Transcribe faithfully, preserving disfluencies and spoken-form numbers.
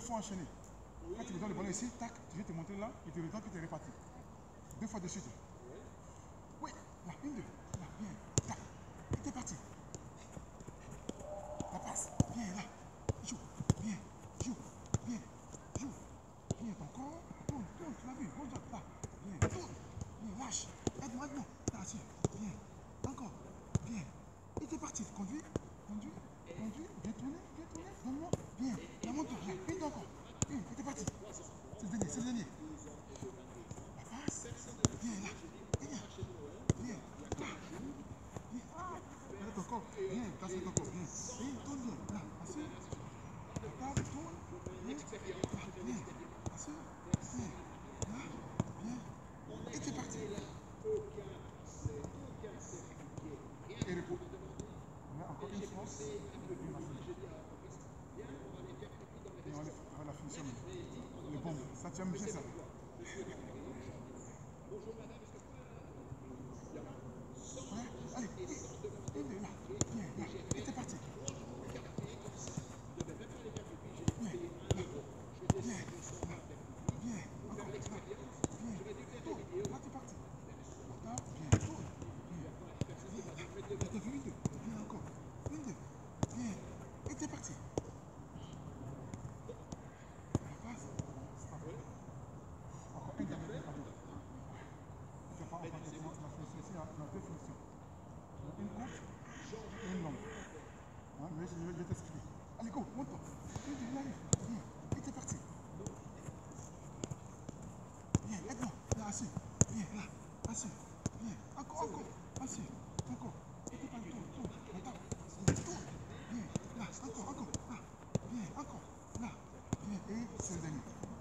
fois enchaîner. Quand tu me donnes le ballon ici, tac, tu viens te montrer là, et tu redonnes, puis tu es réparti. Deux fois de suite. Oui, là, une, deux. Là, bien. Tac. Et t'es parti. La passe. Bien, là. Joue. Bien. Joue. Bien. Joue. Bien, ton corps. Tourne, tourne, tu l'as vu. Bon job, là. Bien, tourne. Bien, lâche. Aide-moi, aide-moi. T'as assis. Bien. Encore. Bien. Et t'es parti. Conduis. Conduis. Conduis. Bien tourné. Bien tourné. Donne-moi. Bien. La montre. Là. Une encore. Une. Et t'es parti. C'est le dernier. C'est le dernier. La passe. Bien, là. Et bien. Bien. Là. Bien. Arrête ton corps. Bien. Casse ton corps. Bien. Et tourne bien. Là. Assure. La passe. Tourne. Bien. Là. Bien. Assure. Bien. Là. Bien. Et t'es parti. Et repos. On a encore une fois. Et on va la finition. Le bon. Ça, tu aimes bien ça. Ouais. Allez. Une, deux, là. Bien, là. Et t'es parti. Bien. Là. Bien. Là. Bien. Encore. Là. Bien. Tourne. Là, t'es parti. Là. Bien. Tourne. Bien. Bien. Là. T'as vu une, deux. Bien encore. Une, deux. Bien. Et t'es parti. La passe. Stop. Encore un dernier cadeau. Tu vas pas encore la finition ici, on a deux finitions. Une courte et une longue. Hein, mais je vais t'expliquer. Allez, go, monte-toi. Une, deux, allez. Bien. Et t'es parti. Bien, aide-moi. Là, assis. Bien, là. Assis. Bien. Encore, encore. Assis. Encore. Et t'es parti. Tourne, tourne. Attends. Tourne. Bien. Là, encore, encore. Là. Bien, encore. Là. Bien. Et c'est le dernier.